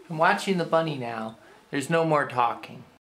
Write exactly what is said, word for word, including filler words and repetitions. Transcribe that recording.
I'm watching the bunny now. There's no more talking.